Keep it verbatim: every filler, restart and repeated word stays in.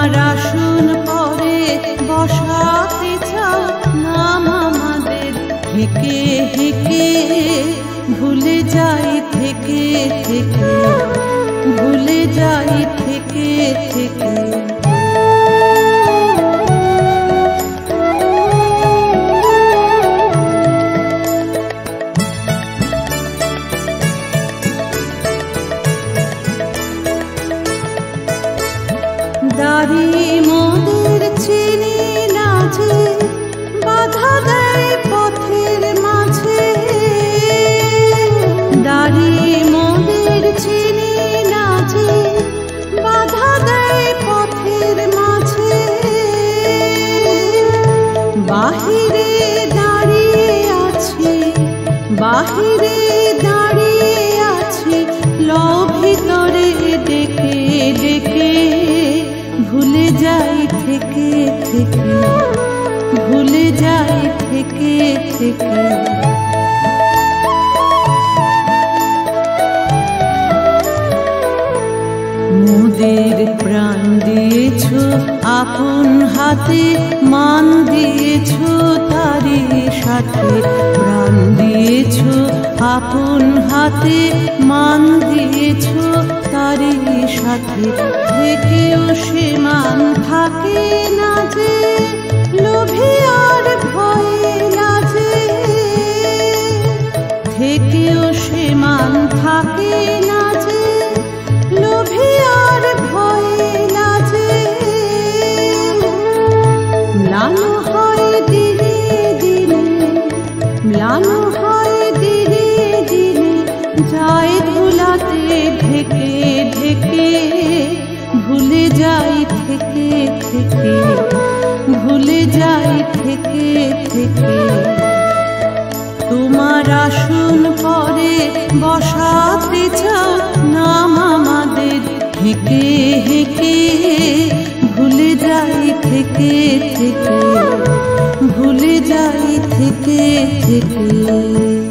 তোমার আসন পরে বসাতে চাও নাম আমাদের হেঁকে হেঁকে ভুলে যাই থেকে থেকে ভুলে যাই থেকে থেকে দাঁড়িয়ে মোদের চিনি না যে বাধা দেয় পথের মাঝে দাঁড়িয়ে মোদের চিনি না যে বাধা দেয় পথের মাঝে বাহিরে দাঁড়িয়ে আছি বাহিরে দাঁড়িয়ে আছি লও ভিতরে ডেকে ডেকে ভুলে যাই থেকে থেকে ভুলে যাই থেকে থেকে মোদের প্রাণ দিয়েছ আপন হাতে মান দিয়েছ তারি সাথে প্রাণ দিয়েছ আপন হাতে মান দিয়েছ তারি সাথে থেকেও সে মান থাকে না যে লোভে আর ভয়ে লাজে থেকেও সে মান থাকে না যে লোভে আর ভয়ে লাজে ম্লানো হয় দিনে দিনে ম্লানো হয় দিনে দিনে যায় ধুলাতে ঢেকে ঢেকে ভুলে যাই থেকে থেকে ভুলে যাই থেকে থেকে তোমার আসন পরে বসাতে চাও নাম আমাদের হেঁকে হেঁকে ভুলে যাই থেকে থেকে ভুলে যাই থেকে থেকে